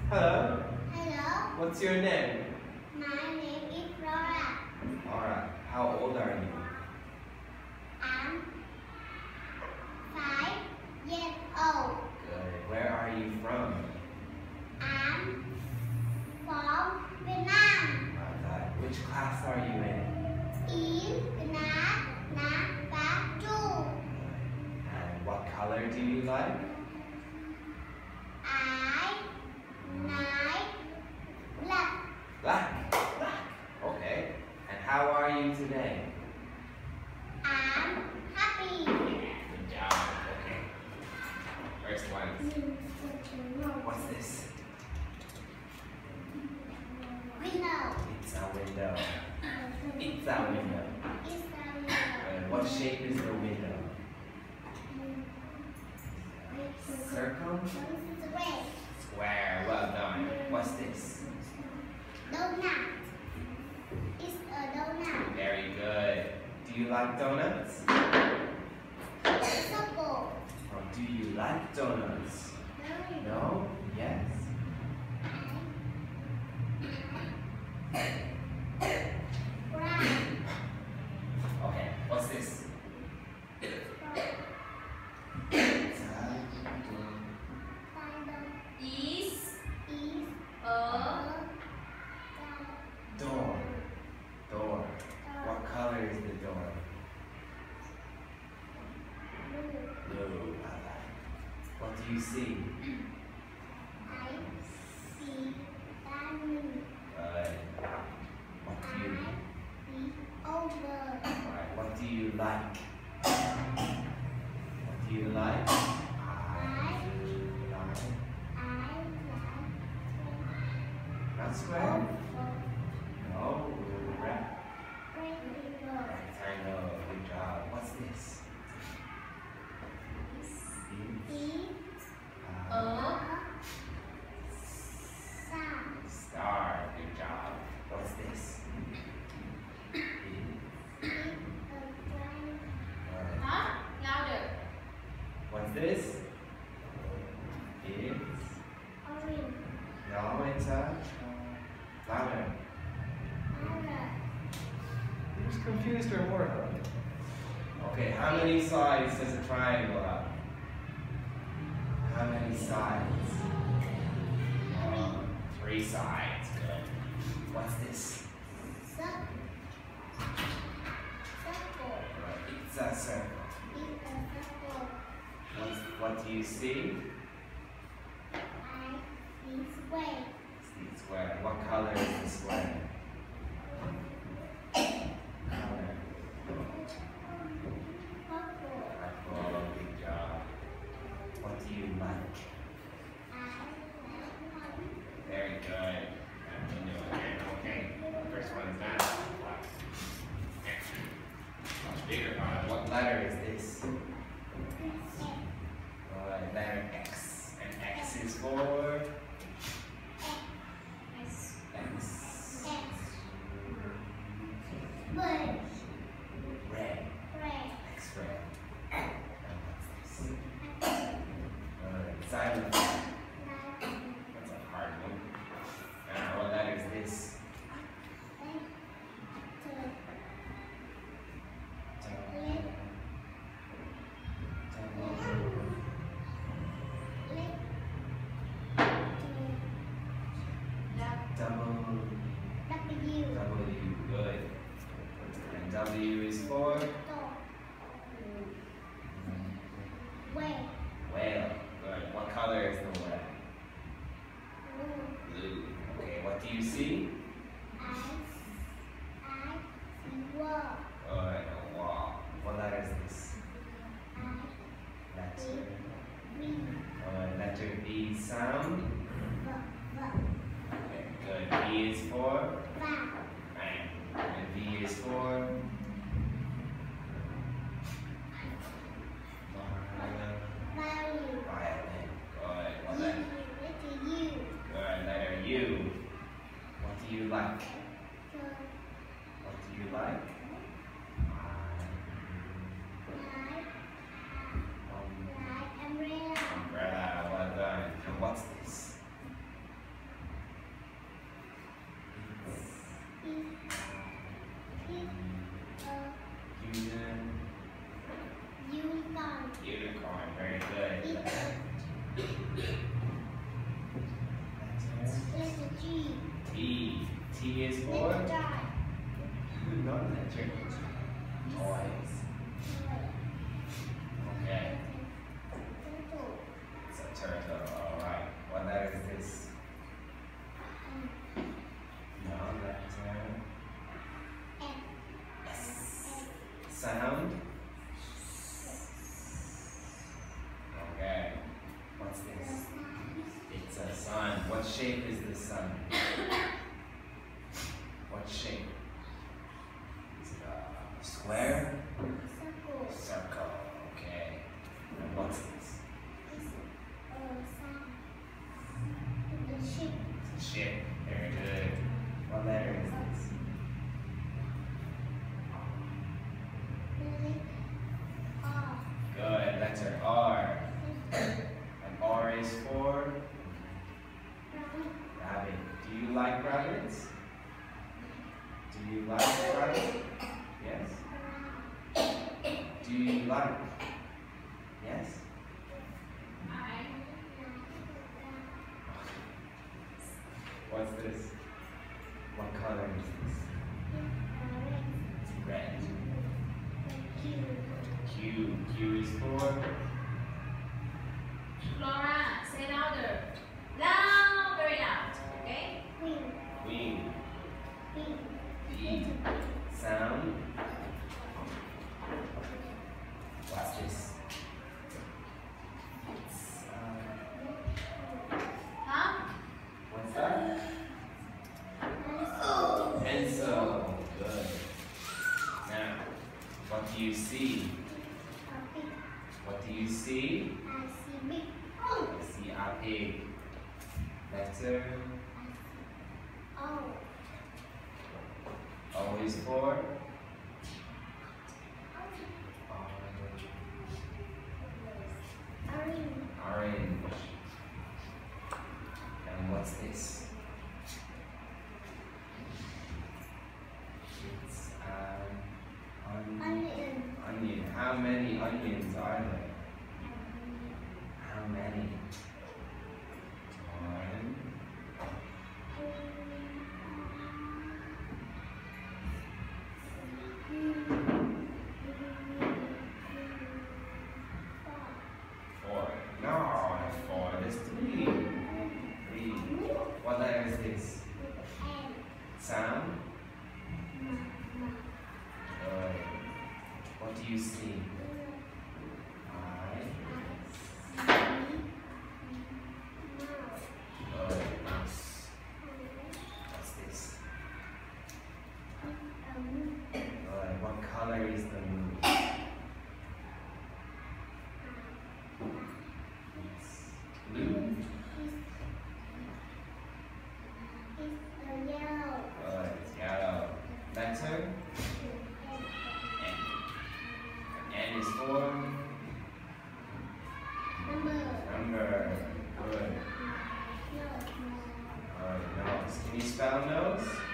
Hello. Hello. What's your name? My name is Flora. Alright. How old are you? I'm 5 years old. Good. Where are you from? I'm from Vietnam. Which class are you in? In Ba Chu. And what color do you like? I like black. Black. Black. Okay. And how are you today? I'm happy. Good job. Okay. First one. What's this? Window. It's a window. It's a window. It's a window. What shape is the window? Circle? Square. Square. Well done. What's this? Donut. It's a donut. Very good. Do you like donuts? Circle. Or do you like donuts? No? Yes? Brown. Okay. What's this? Is Is a Door. Door. What color is the door? Blue. What do you see? I see diamond. Good. What do you See over. Alright, what do you like? What do you like? I Not square? over. No. Rectangle. Rectangle. Good job. What's this? Is Uh, sun. Star. Good job. What's this? Is a dragon. huh? Louder. What's this? It's Orange. no, it's a louder. Color. You're just confused or more? Okay, how many sides does a triangle have? How many sides? 3 sides. Good. What's this? Circle. It's a circle. Is a circle. What do you see? I see square. See square. What color is the square? Color. Purple. Purple. Good job. What do you like? I like Very good. Okay. First one is that. Much bigger. What letter is this? Letter X. And X is for X. X. Bird. Red. Red. X red. And what's this? Silent. That's a hard one. What letter is this? Double. W. W. Good. And W is for Whale. whale. Good. What color is the whale? Blue. Okay. What do you see? I see wall. Good. A wall. What letter is this? I Letter. see Letter B sound. v. Okay. Good. B is for Van. bang. And V is for Value. violin. Good. What letter? U. Good. Letter U. What do you like? What do you like? Like umbrella. Umbrella. Well done. And what's this? sun. What shape is the sun? What shape? Is it a square? Circle. Circle. Okay. And what's this? It's sun. The ship. It's a ship. Very good. What letter is this? R. Good. Letter R. And R is for rabbit. Do you like rabbits? Do you like rabbits? Yes? Do you like? Yes? What's this? What color is this? It's red. Q. Q is for? Flora, say louder. Loud, very loud. Okay? Queen. B. Sound. What's this? It's, Huh? what's that? Pencil. Good. Now, what do you see? What do you see? I see a pig. Letter O is for? Orange. And what's this? It's onion. How many onions are there? How many? One. Four. No, not four. There's three. Three. What letter is this? Sound? Good. What do you see? I. Good. Mouse. What's this? Good. What color is the moon? It's blue. Good. It's yellow. Letter? N. N is for? Number. Good. Alright, nose. Can you spell nose?